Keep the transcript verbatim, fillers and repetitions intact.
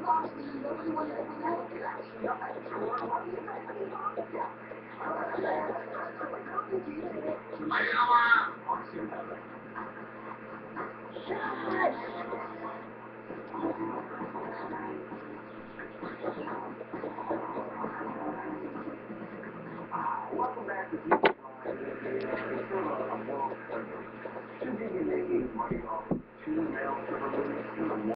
Welcome back to Should be making money off two male silver movies.